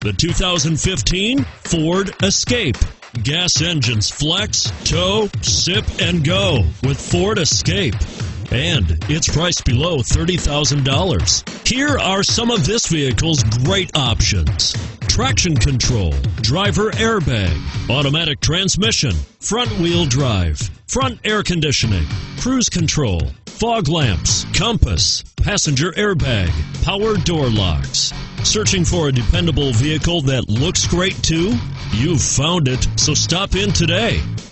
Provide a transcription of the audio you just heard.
The 2015 Ford Escape. Gas engines flex, tow, sip, and go with Ford Escape. And it's priced below $30,000. Here are some of this vehicle's great options: traction control, driver airbag, automatic transmission, front wheel drive, front air conditioning, cruise control, fog lamps, compass, passenger airbag, power door locks. Searching for a dependable vehicle that looks great too? You've found it, so stop in today.